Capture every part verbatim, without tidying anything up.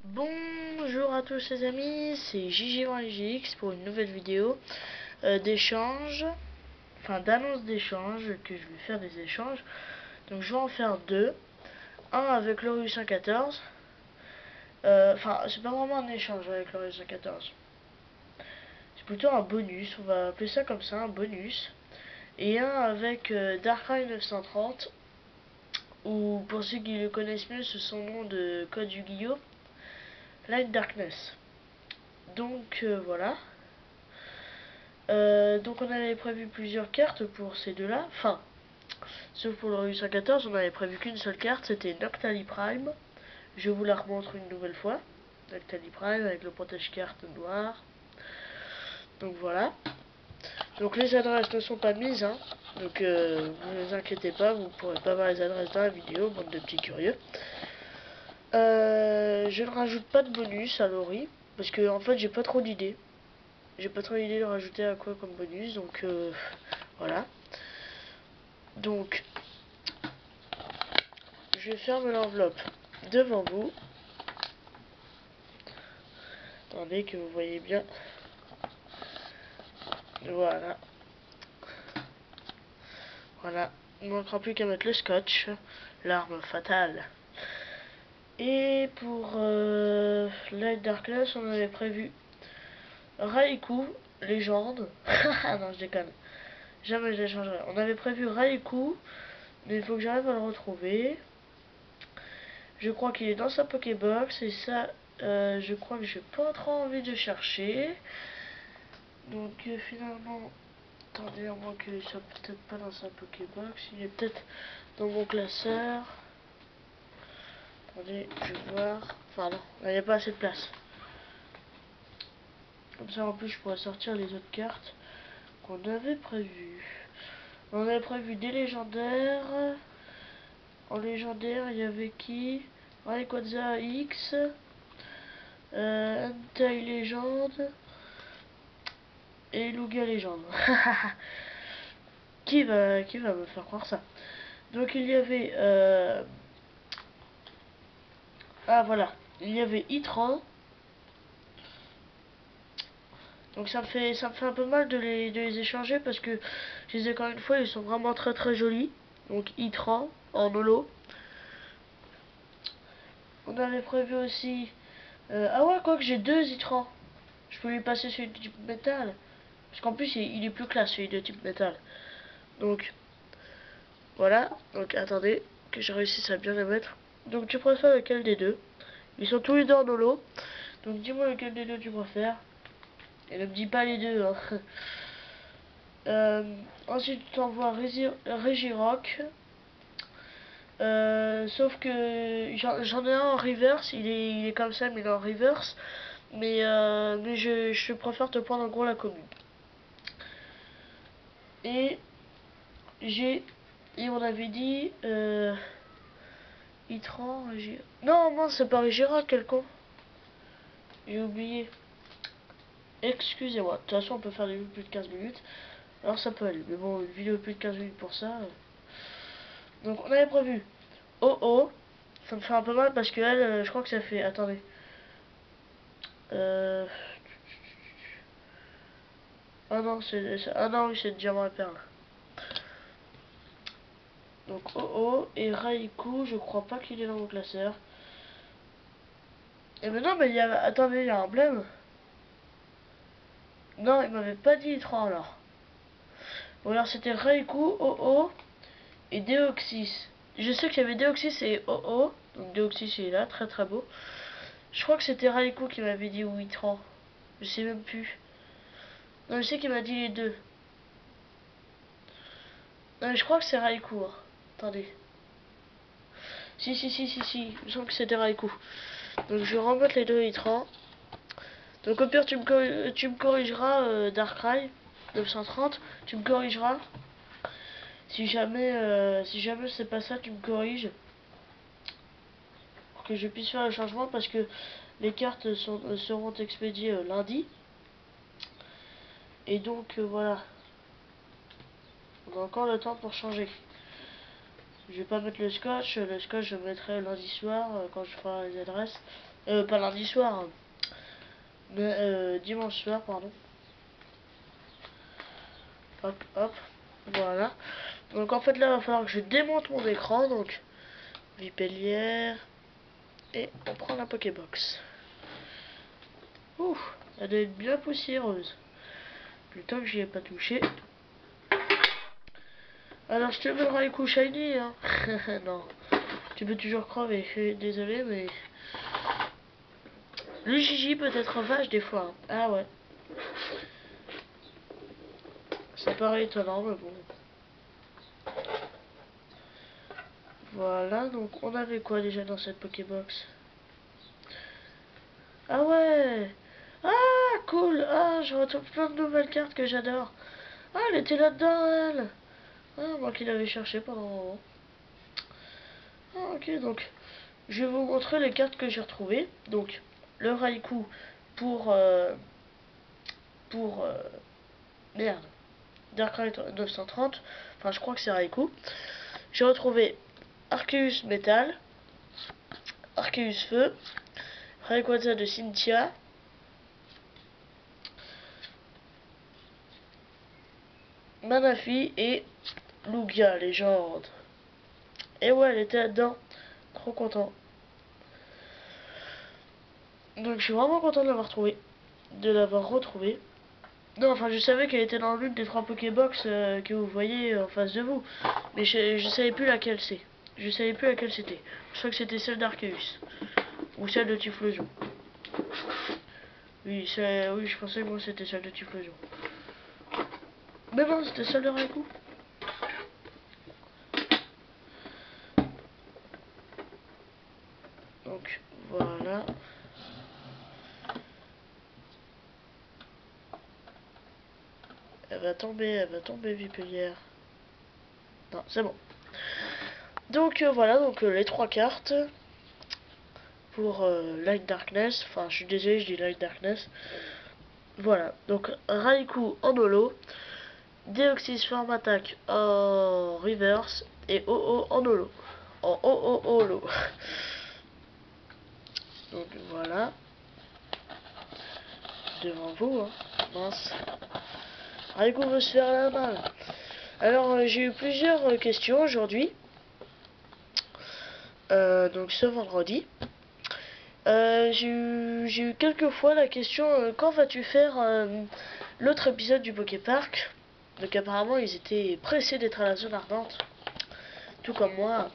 Bonjour à tous les amis, c'est J J vingt J X pour une nouvelle vidéo euh, d'échange, enfin d'annonce d'échange, que je vais faire des échanges. Donc je vais en faire deux, un avec l'Horus cent quatorze, enfin euh, c'est pas vraiment un échange avec l'Horus cent quatorze, c'est plutôt un bonus, on va appeler ça comme ça, un bonus, et un avec euh, Darkrai neuf cent trente, ou pour ceux qui le connaissent mieux, c'est son nom de code Yu-Gi-Oh! Light Darkness. Donc euh, voilà. Euh, donc on avait prévu plusieurs cartes pour ces deux-là. Enfin, sauf pour le Rue cent quatorze, on avait prévu qu'une seule carte, c'était Noctali Prime. Je vous la remontre une nouvelle fois. Noctali Prime avec le protège-carte noir. Donc voilà. Donc les adresses ne sont pas mises, hein. Donc euh, ne vous inquiétez pas, vous ne pourrez pas voir les adresses dans la vidéo, bande de petits curieux. Euh, je ne rajoute pas de bonus à l'Ori, parce que en fait j'ai pas trop d'idées. J'ai pas trop l'idée de rajouter à quoi comme bonus, donc euh, voilà. Donc, je ferme l'enveloppe devant vous. Attendez que vous voyez bien. Voilà. Voilà. Il ne manquera plus qu'à mettre le scotch, l'arme fatale. Et pour euh, Light Darkness, on avait prévu Raikou, légende. Ah non, je déconne. Jamais je l'échangerai. On avait prévu Raikou, mais il faut que j'arrive à le retrouver. Je crois qu'il est dans sa Pokébox, et ça, euh, je crois que j'ai pas trop envie de chercher. Donc euh, finalement, attendez, à moins qu'il soit peut-être pas dans sa Pokébox, il est peut-être dans mon classeur. Attendez, je vais voir. Enfin non, il n'y a pas assez de place. Comme ça en plus je pourrais sortir les autres cartes qu'on avait prévues. On avait prévu des légendaires. En légendaire, il y avait qui? Rayquaza X, euh, Entei Légende et Lugia Légende. qui va, qui va me faire croire ça? Donc il y avait euh... ah voilà, il y avait Itran. Donc ça me fait ça me fait un peu mal de les, de les échanger parce que je les ai encore une fois, ils sont vraiment très très jolis. Donc Itran en holo. On avait prévu aussi euh, ah ouais, quoi que j'ai deux Itran. Je peux lui passer celui de type métal. Parce qu'en plus il, il est plus classe celui de type métal. Donc voilà, donc attendez que j'ai réussi à bien les mettre. Donc tu préfères lequel des deux? Ils sont tous les deux en holo. Donc dis-moi lequel des deux tu préfères. Et ne me dis pas les deux, hein. euh, ensuite tu t'envoies Regirock. Euh, sauf que j'en ai un en reverse. Il est, il est comme ça, mais il est en reverse. Mais, euh, mais je, je préfère te prendre en gros la commune. Et j'ai... Et on avait dit... Euh, Itran, Régir... Non, non, c'est pas Regirock, quel con. J'ai oublié. Excusez-moi. De toute façon, on peut faire des vidéos plus de quinze minutes. Alors ça peut aller. Mais bon, une vidéo plus de quinze minutes pour ça. Euh. Donc on avait prévu. Oh oh. Ça me fait un peu mal parce que elle, euh, je crois que ça fait... Attendez. Euh... Ah non, c'est... Ah non, oui, c'est diamant et perle. Donc oh oh. Et Raikou, je crois pas qu'il est dans mon classeur. Et mais non, mais il y a... Attendez, il y a un blême. Non, il m'avait pas dit trois alors. Ou alors c'était Raikou, oh oh. Et Deoxys. Je sais qu'il y avait Deoxys et oh oh. Donc Deoxys il est là, très très beau. Je crois que c'était Raikou qui m'avait dit Uitran. Je sais même plus. Non, je sais qu'il m'a dit les deux. Non, mais je crois que c'est Raikou. Hein. Attendez. Si, si, si, si, si. Il me semble que c'était Raikou. Donc je vais remettre les deux Uitran. Donc au pire, tu me, tu me corrigeras, euh, Darkrai neuf cent trente. Tu me corrigeras. Si jamais, euh, si jamais c'est pas ça, tu me corriges. Pour que je puisse faire le changement parce que les cartes sont, euh, seront expédiées euh, lundi. Et donc euh, voilà. On a encore le temps pour changer. Je vais pas mettre le scotch. Le scotch, je mettrai lundi soir euh, quand je ferai les adresses. Euh, pas lundi soir, hein, mais euh, dimanche soir, pardon. Hop, hop, voilà. Donc en fait là, il va falloir que je démonte mon écran. Donc, vipellière. Et on prend la Pokébox. Ouh, elle doit être bien poussiéreuse. Plutôt que j'y ai pas touché. Alors je te mets le Raikou Shiny, hein. Non, tu peux toujours crever. Je suis désolé, mais le Gigi peut être vache des fois. Hein. Ah ouais. Ça paraît étonnant, mais bon. Voilà, donc on avait quoi déjà dans cette Pokébox? Ah ouais. Ah, cool. Ah, je retrouve plein de nouvelles cartes que j'adore. Ah, elle était là-dedans, elle. Ah, moi qui l'avais cherché pendant un moment. Ah, ok, donc je vais vous montrer les cartes que j'ai retrouvées. Donc, le Raikou pour... Euh, pour... Euh, merde. Darkrai neuf cent trente. Enfin, je crois que c'est Raikou. J'ai retrouvé Arceus Métal, Arceus Feu, Rayquaza de Cynthia, Manafi et Lugia Légende. Et ouais, elle était là-dedans. Trop content. Donc je suis vraiment content de l'avoir trouvé. De l'avoir retrouvé. Non, enfin je savais qu'elle était dans l'une des trois Pokébox euh, que vous voyez en face de vous. Mais je, je savais plus laquelle c'est. Je savais plus laquelle c'était. Je crois que c'était celle d'Arceus. Ou celle de Typhlosion. Oui, oui, je pensais que moi c'était celle de Typhlosion. Mais non, c'était celle de Raikou. Donc voilà. Elle va tomber, elle va tomber, Vipellière. Non, c'est bon. Donc euh, voilà, donc euh, les trois cartes pour euh, Light Darkness. Enfin, je suis désolé, je dis Light Darkness. Voilà, donc Raikou en holo, Deoxys Form Attack en reverse et O O en holo. En O O holo. Donc voilà. Devant vous, hein. Mince. Raikou veut se faire la malle. Alors, euh, j'ai eu plusieurs euh, questions aujourd'hui. Euh, donc ce vendredi. Euh, j'ai eu, j'ai eu quelques fois la question euh, quand vas-tu faire euh, l'autre épisode du Poképark. Donc apparemment ils étaient pressés d'être à la zone ardente, tout comme moi.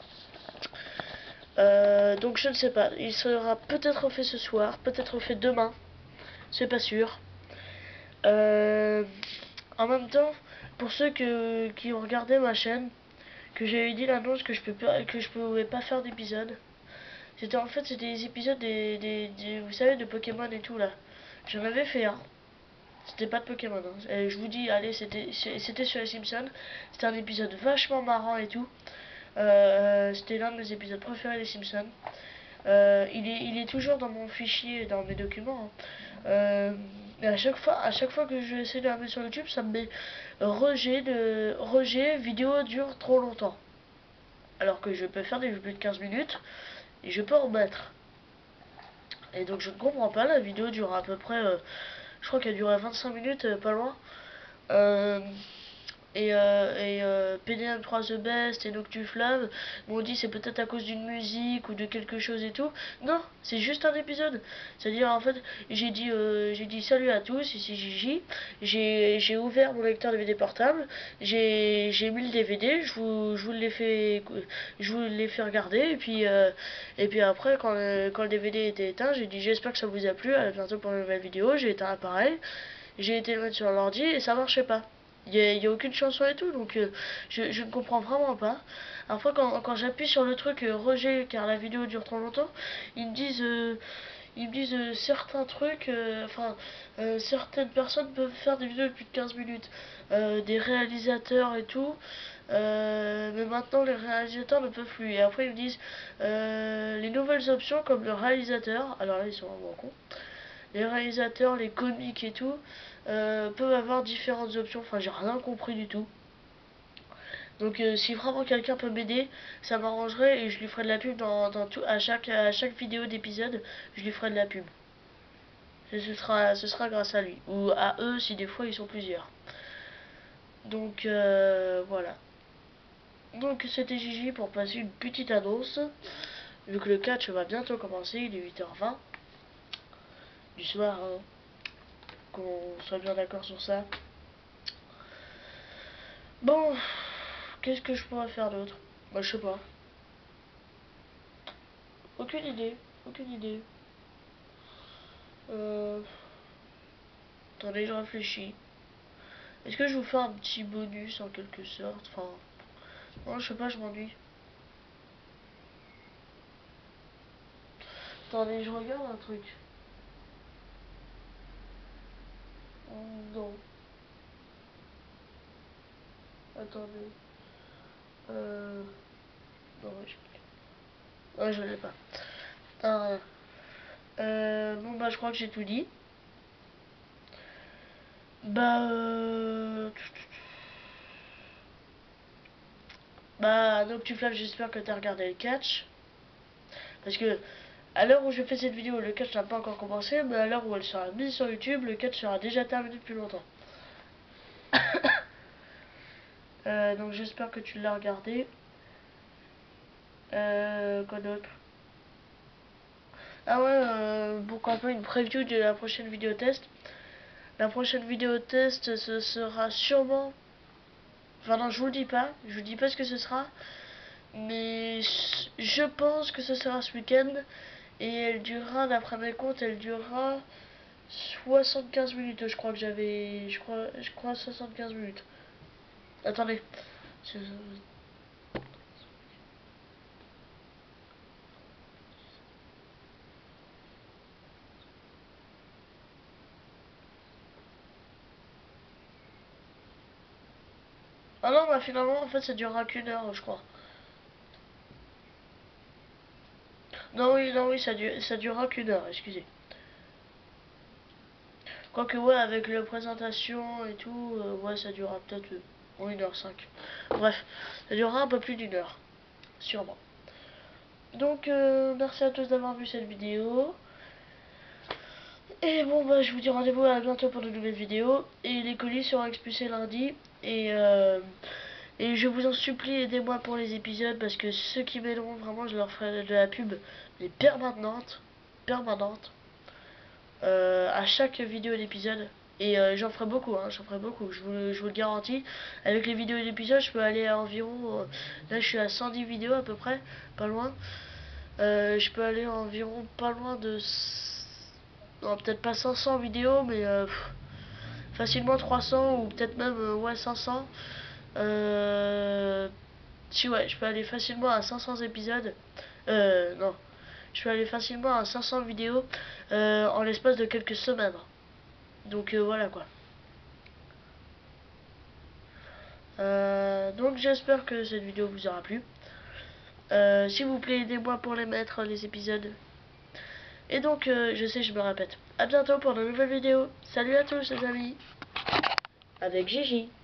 Euh, donc je ne sais pas, il sera peut-être fait ce soir, peut-être fait demain, c'est pas sûr. Euh, en même temps, pour ceux que, qui ont regardé ma chaîne, que j'ai eu dit l'annonce que je peux pas, que je pouvais pas faire d'épisode. C'était en fait c'était des épisodes des, des, des, vous savez, de Pokémon et tout là. J'en avais fait un. C'était pas de Pokémon. Hein. Et je vous dis, allez, c'était c'était sur les Simpsons. C'était un épisode vachement marrant et tout. Euh, c'était l'un de mes épisodes préférés des Simpsons. Euh, il est il est toujours dans mon fichier, dans mes documents. Hein. Euh, et à chaque fois, à chaque fois que je essaie de la mettre sur YouTube, ça me met rejet de rejet vidéo dure trop longtemps. Alors que je peux faire des plus de quinze minutes et je peux en mettre. Et donc je ne comprends pas, la vidéo dure à peu près, euh, je crois qu'elle durait vingt-cinq minutes, euh, pas loin. Euh, et euh, et euh, P D M trois The Best et Noctuflame m'ont dit c'est peut-être à cause d'une musique ou de quelque chose et tout. Non, c'est juste un épisode. C'est-à-dire en fait, j'ai dit euh, j'ai dit salut à tous, ici Gigi. J'ai j'ai ouvert mon lecteur D V D portable, j'ai j'ai mis le D V D, je vous je vous l'ai fait je vous l'ai fait regarder et puis euh, et puis après quand le, quand le D V D était éteint, j'ai dit j'espère que ça vous a plu, à bientôt pour une nouvelle vidéo. J'ai éteint l'appareil, j'ai été le mettre sur l'ordi et ça marchait pas. Il n'y a, a, aucune chanson et tout, donc euh, je, je ne comprends vraiment pas. Après, quand, quand j'appuie sur le truc euh, rejet, car la vidéo dure trop longtemps, ils me disent, euh, ils me disent euh, certains trucs, euh, enfin, euh, certaines personnes peuvent faire des vidéos de plus de quinze minutes, euh, des réalisateurs et tout, euh, mais maintenant les réalisateurs ne peuvent plus. Et après, ils me disent euh, les nouvelles options comme le réalisateur, alors là, ils sont vraiment cons. Les réalisateurs, les comiques et tout euh, peuvent avoir différentes options. Enfin, j'ai rien compris du tout. Donc euh, si vraiment quelqu'un peut m'aider, ça m'arrangerait et je lui ferai de la pub dans, dans tout, à chaque à chaque vidéo d'épisode, je lui ferai de la pub. Et ce sera ce sera grâce à lui ou à eux si des fois ils sont plusieurs. Donc euh, voilà. Donc c'était Gigi pour passer une petite annonce. Vu que le catch va bientôt commencer, il est huit heures vingt du soir, hein. Qu'on soit bien d'accord sur ça. Bon, qu'est-ce que je pourrais faire d'autre? Bah je sais pas. Aucune idée, aucune idée. Euh... Attendez, je réfléchis. Est-ce que je vous fais un petit bonus en quelque sorte? Enfin, non, je sais pas, je m'ennuie. Attendez, je regarde un truc. Non. Attendez. Euh... Non, je... Ouais, je l'ai pas. Euh... Euh... Bon, bah, je crois que j'ai tout dit. Bah... Euh... Bah, donc tu flaves, j'espère que t'as regardé le catch. Parce que, à l'heure où je fais cette vidéo, le catch n'a pas encore commencé, mais à l'heure où elle sera mise sur YouTube, le catch sera déjà terminé depuis longtemps. euh, donc j'espère que tu l'as regardé. Euh, quoi d'autre? Ah ouais, euh, pourquoi pas une preview de la prochaine vidéo test. La prochaine vidéo test, ce sera sûrement... Enfin non, je vous le dis pas, je vous dis pas ce que ce sera. Mais je pense que ce sera ce week-end. Et elle durera, d'après mes comptes, elle durera soixante-quinze minutes. Je crois que j'avais... Je crois, je crois soixante-quinze minutes. Attendez. Ah non, bah finalement, en fait, ça durera qu'une heure, je crois. Non, oui, non, oui, ça, du ça durera qu'une heure, excusez. Quoique, ouais, avec la présentation et tout, euh, ouais, ça durera peut-être euh, une heure cinq. Bref, ça durera un peu plus d'une heure, sûrement. Donc, euh, merci à tous d'avoir vu cette vidéo. Et bon, bah, je vous dis rendez-vous à bientôt pour de nouvelles vidéos. Et les colis seront expulsés lundi. Et, euh, et je vous en supplie, aidez-moi pour les épisodes. Parce que ceux qui m'aideront, vraiment, je leur ferai de la pub. Mais permanente. Permanente. Euh, à chaque vidéo d'épisode. Et euh, j'en ferai beaucoup, hein, j'en ferai beaucoup, je vous, je vous le garantis. Avec les vidéos d'épisode, je peux aller à environ... Euh, là, je suis à cent dix vidéos à peu près, pas loin. Euh, je peux aller à environ pas loin de... Non, peut-être pas cinq cents vidéos, mais euh, pff, facilement trois cents ou peut-être même euh, ouais, cinq cents. Euh, si ouais, je peux aller facilement à cinq cents épisodes. Euh, non. Je peux aller facilement à cinq cents vidéos euh, en l'espace de quelques semaines. Donc euh, voilà quoi. Euh, donc j'espère que cette vidéo vous aura plu. Euh, S'il vous plaît, aidez-moi pour les mettre, les épisodes. Et donc, euh, je sais, je me répète. A bientôt pour de nouvelles vidéos. Salut à tous les amis. Avec Gigi.